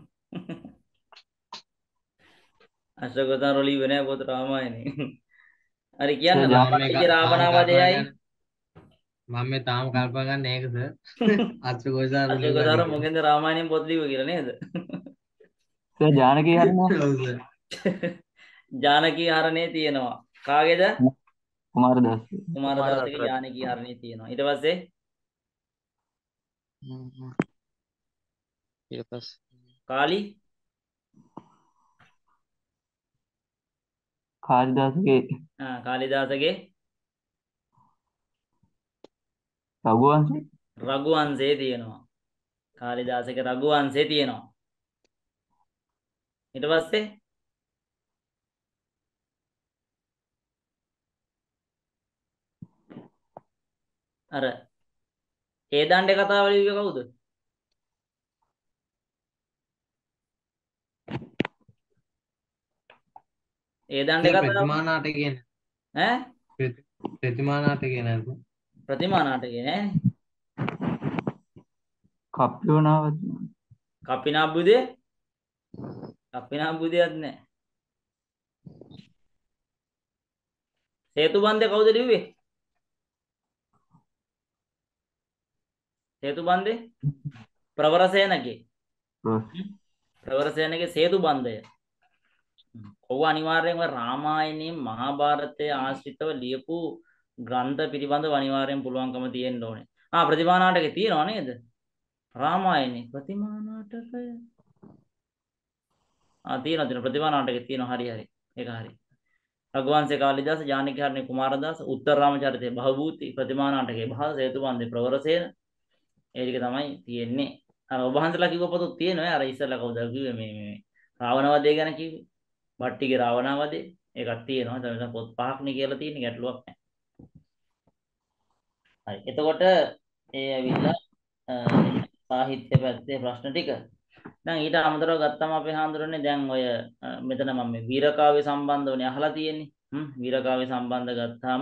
අශෝක හාමුදුරුවෝ ලියුවේ නැහැ පොත රාමායනේ. හරි කියන්න සර් මම මේ රාවණගේ තාම කල්පනා රාවණාවදයයි කරන්නේ මම මේ තාම කල්පනා කරන්නේ ඒකද අශ්‍රගෝසාරු අශෝක ලිව්වද හාමුදුරුවෝ කියලා. මොකෙන්ද රාමායනෙන් පොත් ලියුවේ කියලා නේද? සර් ජානකි හරිනේ. ඔව් සර්. ජානකී හරණේ තියෙනවා. කාගේද? කුමාරදාස. කුමාරදාසගේ ජානකී හරණේ තියෙනවා. ඊට පස්සේ ඊට පස්සේ කාලි කාලිදාසගේ කාලිදාසගේ රඝුවංශේ. රඝුවංශේ තියෙනවා. කාලිදාසගේ රඝුවංශේ තියෙනවා. ඊට පස්සේ අර ඒ දණ්ඩේ කතාව ලිව්වේ කවුද? ඒ දණ්ඩේ සර් කතාව ප්‍රතිමා නාටකය ඈ ප්‍රතිමා නාටකය නේද? ප්‍රතිමා නාටකේ නෑනේ. කප්පියෝනාවත් කප්පිනාබ්බුදේ කප්පිනාබ්බුදයක් නෑ. සේතුබන්ධය කවුද ලිව්වේ? සේතුබන්ධේ ප්‍රවරසේනගේ. ප්‍රවරසේනගේ සේතුබන්ධය. ඔව් අනිවාර්යෙන්ම රාමායනයේ මහාභාරතයේ ආශ්‍රිතව ලියපු ග්‍රන්ථ පිළිබඳව අනිවාර්යෙන් පුළුවන්කම තියෙන්න ඕනේ. ප්‍රතිමා නාටකේ තියෙනව නේද? රාමායනේ ප්‍රතිමා නාටකය. තියෙනවා ප්‍රතිමා නාටකේ තියෙනවා. හරි හරි. ඒක හරි. රඝුවංශේ කාලිදාස, ජානකී හරණේ කුමාරදාස, උත්තර රාමචරිතේ භවභූති, ප්‍රතිමා නාටකේ බහල්, සේතුබන්ධේ ප්‍රවරසේන. ඒ ටික තමයි තියෙන්නේ. අර ඔබ හන්සලා කිව්ව පොතක් තියෙනවා. අර ඉස්සෙල්ලා කවුද කිව්වේ මේ රාවණවදේ ගැන කිව්වේ. බට්ටිගේ රාවණවදේ. ඒකක් තියෙනවා. දැන් පොත් පහක්නේ කියලා තියෙන්නේ. ගැටලුවක් නැහැ. හරි. එතකොට ඒ ඇවිල්ලා සාහිත්‍ය පැත්තේ ප්‍රශ්න ටික. දැන් ඊට අමතරව ගත්තම අපේ හාමුදුරනේ දැන් ඔය මෙතන මම මේ වීරකාව්‍ය සම්බන්ධවනේ අහලා තියෙන්නේ. වීරකාව්‍ය සම්බන්ධ ගත්තාම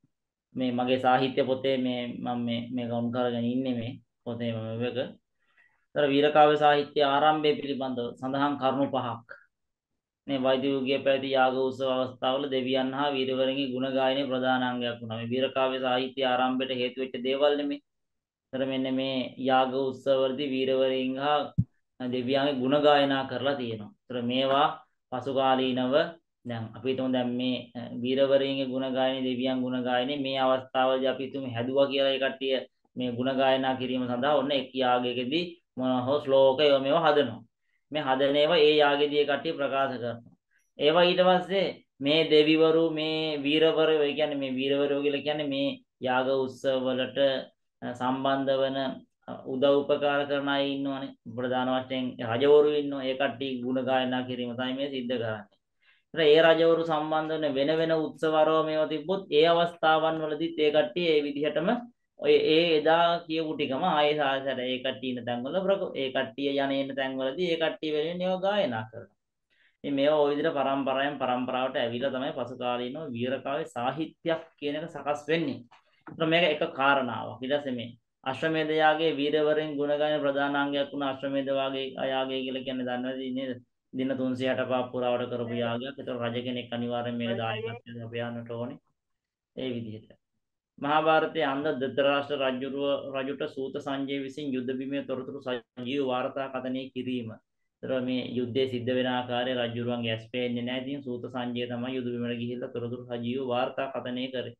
මේ මගේ සාහිත්‍ය පොතේ මම මේක උන් කරගෙන ඉන්නේ මේ පොතේ මම මේක. ඒතර වීරකාව්‍ය සාහිත්‍ය ආරම්භය පිළිබඳව සඳහන් කරුණු පහක්. මේ වෛද්‍යුගයේ පැවති යාග උත්සව අවස්ථාවල දෙවියන් හා වීරවරුන්ගේ ගුණ ගායනයේ ප්‍රධාන අංගයක් වුණා. මේ වීරකාව්‍ය සාහිත්‍ය ආරම්භයට හේතු වෙච්ච දේවල් නෙමෙයි. ඒතර මෙන්න මේ යාග උත්සවවලදී වීරවරුන් හා දෙවියන්ගේ ගුණ ගායනා කරලා තියෙනවා. ඒතර මේවා පසු කාලීනව දැන් අපි හිතමු දැන් මේ වීරවරුන්ගේ ගුණ ගායනයේ දෙවියන් ගුණ ගායනයේ මේ අවස්ථාවලදී අපි හිතමු හැදුවා කියලා ඒ කට්ටිය මේ ගුණ ගායනා කිරීම සඳහා ඔන්න එක් යාගයකදී මොනවා හෝ ශ්ලෝකය මේවා හදනවා. මේ හදන ඒවා ඒ යාගෙදී කට්ටිය ප්‍රකාශ කරනවා. ඒවා ඊට පස්සේ මේ දෙවිවරු මේ වීරවරු ඒ කියන්නේ මේ වීරවරු කියලා කියන්නේ මේ යාග උත්සව වලට සම්බන්ධ වෙන උදව් උපකාර කරන අය ඉන්නවනේ. ප්‍රධාන වශයෙන් රජවරු ඉන්නවා. ඒ කට්ටිය ගුණ ගායනා කිරීම තමයි මේ සිද්ධ කරන්නේ. ඒ රජවරු සම්බන්ධ වෙන උත්සවරව මේවා තිබ්බොත් ඒ අවස්ථාවන් වලදීත් ඒ කට්ටිය ඒ විදිහටම ඔය ඒ එදා කියපු ටිකම ආයේ සාසර ඒ කට්ටිය ඉන්න තැන්වල ඒ කට්ටිය යන එන තැන්වලදී ඒ කට්ටිය වෙනුවෙන් ඒවා ගායනා කරනවා. ඉතින් මේවා ওই විදිහට පරම්පරාවෙන් පරම්පරාවට ඇවිල්ලා තමයි පසු කාලීනව වීරකාව්‍ය සාහිත්‍යයක් කියන එක සකස් වෙන්නේ. ඒත් මේක එක කාරණාවක්. ඊට පස්සේ මේ අශ්වමේධ යාගයේ වීරවරුන් ගුණ ගායන ප්‍රධාන අංගයක් වුණ අශ්වමේධ යාගය කියලා කියන්නේ දන්නවද නේද? දින 365 පුරාවට කරපු යාගයක්. ඒතර රජ කෙනෙක් අනිවාර්යෙන් මේක දායකත්වයෙන් අපයන්නට ඕනේ. ඒ විදිහට. මහාභාරතයේ අන්ද ධෘතරාෂ්ට්‍ර රජුට සූත සංජය විසින් යුද්ධ බිමේ තොරතුරු සජීව වාර්තා කථනය කිරීම. ඒතර මේ යුද්ධයේ සිද්ධ වෙන ආකාරය රජුරුවන්ගේ ඇස් පේන්නේ නැහැ. ඉතින් සූත සංජය තමයි යුද බිමට ගිහිල්ලා තොරතුරු සජීව වාර්තා කථනය කරේ.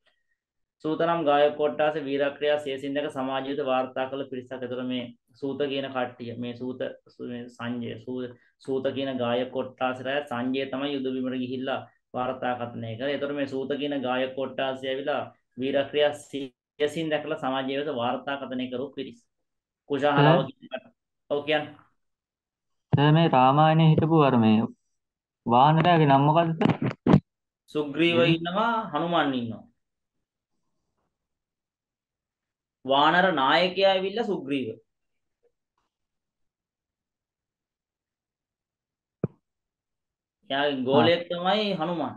සූතනම් ගායක කොට්ටාස වීරක්‍රියා සියසින්දක සමාජ යුද වාර්තා කළ පිරිසක්. ඒතර මේ සූත කියන කට්ටිය මේ සංජය සූත කියන ගායක කොට්ටාසරය සංජය තමයි යුද බිමට ගිහිල්ලා වාර්තා කථනය කරේ. ඒතර මේ සූත කියන ගායක කොට්ටාසය ඇවිලා වීරක්‍රියා සියසින් දැකලා සමාජයේ වෙත වාර්තා කථනය කරපු පිරිස. කුශාහලව කියන ඔව් කියන්නේ. සර් මේ රාමායනේ හිටපු අර මේ වානරයාගේ නම මොකද්ද සර්? සුග්‍රීව ඉන්නවා හනුමාන් ඉන්නවා. වානර නායකයා ඇවිල්ලා සුග්‍රීව. එයාගේ ගෝලයෙක් තමයි හනුමාන්.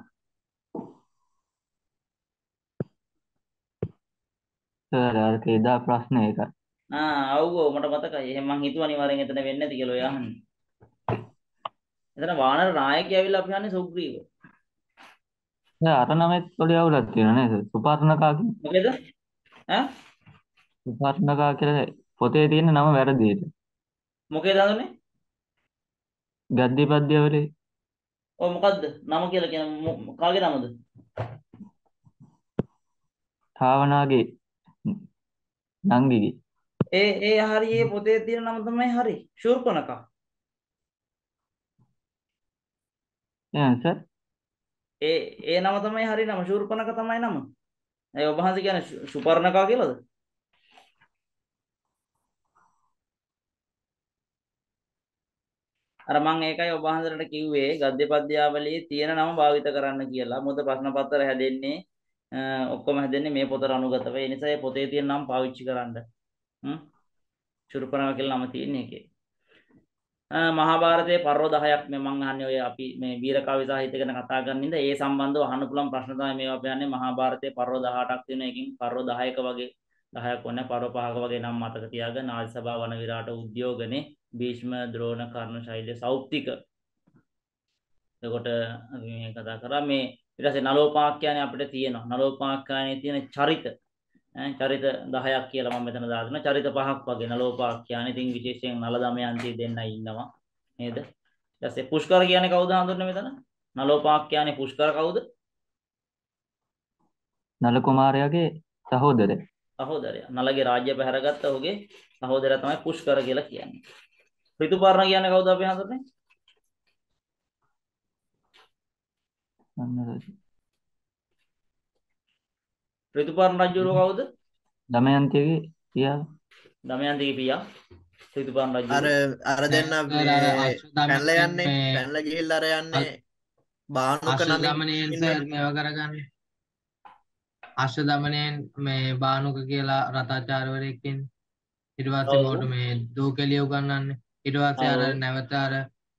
සර් අර එදා ප්‍රශ්න ඒකයි. ඔව් මට මතකයි. එහෙනම් මං හිතුවා අනිවාර්යෙන් එතන වෙන්නේ නැති කියලා ඔය අහන්නේ. එතන වානර නායකයා ඇවිල්ලා අපි අහන්නේ සුග්‍රීව. අර නමෙත් පොඩි අවුලක් තියෙනවා නේද? සුපර්ණකා කියන්නේ. මොකේද? ඈ සුපර්ණකා කියලා පොතේ තියෙන නම වැරදි. මොකේද හඳුනේ? ගද්‍ය පද්‍ය වලේ ඔය මොකද්ද? නම කියලා කියන කාගේ නමද? ඨාවනාගේ නංගිගේ. ඒ හරි ඒ පොතේ තියෙන නම තමයි හරි. ශූර්පණඛා. එහෙනම් සර් ඒ නම තමයි හරි නම. ශූර්පණඛා තමයි නම. ඒ ඔබ වහන්සේ කියන්නේ සුපර්ණඛා කියලාද? අර මම ඒකයි ඔබ වහන්සේට කිව්වේ ගද්‍ය පද්‍යාවලියේ තියෙන නම භාවිත කරන්න කියලා. මොකද ප්‍රශ්න පත්‍ර හැදෙන්නේ ඔක්කොම හැදෙන්නේ මේ පොතට අනුගතව. ඒ නිසා මේ පොතේ තියෙන නම් පාවිච්චි කරන්න. ශූර්පණඛා කියලා නම තියෙන එකේ. මහාභාරතයේ පර්ව 10ක් මේ මම අහන්නේ ඔය අපි මේ වීරකාව්‍ය සාහිත්‍ය ගැන කතා කරන ඉඳ ඒ සම්බන්ධව අහන්න පුළුවන් ප්‍රශ්න තමයි මේවා අපි අහන්නේ. මහාභාරතයේ පර්ව 18ක් තියෙනවා. එකකින් පර්ව 10ක වගේ 10ක් වුණා පර්ව 5ක වගේ නම් මතක තියාගන්න. ආදි සභා වන විරාට උද්‍යෝගනේ භීෂ්ම ද්‍රෝණ කර්ණ ශෛල්‍ය සෞප්තික. එතකොට අපි මේ කතා කරා මේ ඊට පස්සේ නලෝපාක්ඛ්‍යානේ අපිට තියෙනවා. නලෝපාක්ඛ්‍යානේ තියෙන චරිත චරිත 10ක් කියලා මම මෙතන දාලා දෙනවා. චරිත 5ක් වගේ නලෝපාක්ඛ්‍යානේ. ඉතින් විශේෂයෙන් නල දමයන්ති දෙන්නයි ඉන්නවා නේද? ඊට පස්සේ පුෂ්කර කියන්නේ කවුද හඳුන්වන්නේ මෙතන? නලෝපාක්ඛ්‍යානේ පුෂ්කර කවුද? නල කුමාරයාගේ සහෝදරයා. සහෝදරයා. නලගේ රාජ්‍ය පැහැරගත්ත ඔහුගේ සහෝදරයා තමයි පුෂ්කර කියලා කියන්නේ. ඍතුපර්ණ කියන්නේ කවුද අපි හඳුන්වන්නේ? ඍතුපර්ණ රජුව කවුද? දමයන්තිගේ පියා. දමයන්තිගේ පියා. ඍතුපර්ණ රජු. අර දෙන්න පැනලා යන්නේ පැනලා ගිහිල්ලා අර යන්නේ බානුක දමනයෙන් සර් මේවා කරගන්න. දමනයෙන් මේ බානුක කියලා රතාචාර්යවරයෙක් ඉන්නේ. ඊට පස්සේ මොකට මේ දූකෙලිය උගන්වන්නේ. ඊට පස්සේ අර නැවත අර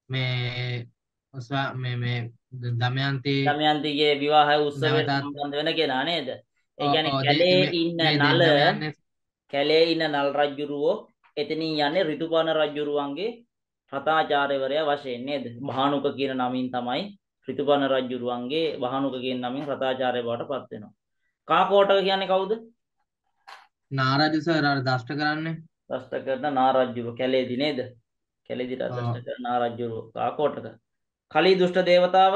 මේ දමයන්තිගේ විවාහ උත්සවයට සම්බන්ධ වෙන කෙනා නේද? ඒ කියන්නේ කැලේ ඉන්න නල් රජුරුවෝ එතනින් යන්නේ ඍතුපර්ණ රජුරුවන්ගේ රතාචාර්යවරයා වශයෙන් නේද? භානුක කියන නමින් තමයි ඍතුපර්ණ රජුරුවන්ගේ භානුක කියන නමින් රතාචාර්ය බවට පත් වෙනවා. කාකෝටක කියන්නේ කවුද? නාරජු සර් අර දෂ්ට කරන්නේ. දෂ්ට කරන නාරජුරුව කැලේදී නේද? කැලේදී දෂ්ට කරන නාරජුරුව කාකෝටක. කලී දුෂ්ට දේවතාව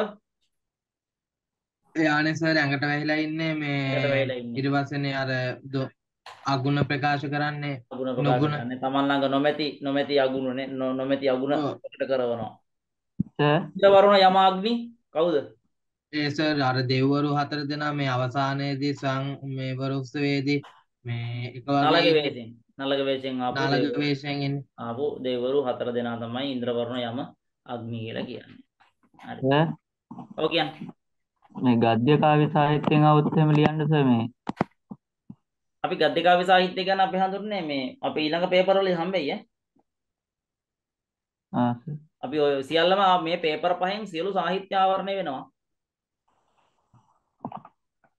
යානේ සර් ඇඟට වැහිලා ඉන්නේ මේ ඊට පස්සේනේ අර අගුණ ප්‍රකාශ කරන්නේ තමන් ළඟ නොමැති අගුණනේ නොමැති අගුණ ප්‍රකට කරනවා. සර් වරුණ යමාග්නි කවුද? ඒ සර් අර දෙව්වරු 4 දෙනා මේ අවසානයේදී මේ වරුස්සවේදී මේ එක වගේ නලක වේශයෙන් ඉන්නේ. ආපු දෙව්වරු 4 දෙනා තමයි ඉන්ද්‍රවරුණ යම අග්නි කියලා කියන්නේ. හරි. ඔව් කියන්නේ. මේ ගද්‍ය කාව්‍ය සාහිත්‍යයෙන් આવුත් එහෙම ලියන්න සර් මේ. අපි ගද්‍ය කාව්‍ය සාහිත්‍ය ගැන අපි හඳුන්නේ මේ අපි ඊළඟ පේපර් වල හම්බෙයි සර්. අපි ඔය සියල්ලම මේ පේපර් පහෙන් සියලු සාහිත්‍ය ආවරණය වෙනවා.